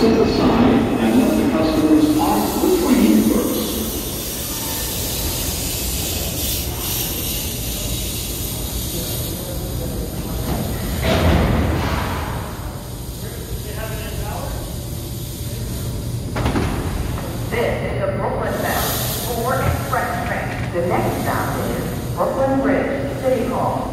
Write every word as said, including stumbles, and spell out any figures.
step aside and let the customers off the train first. This is a Brooklyn-bound four express train. The next stop is Brooklyn Bridge City Hall.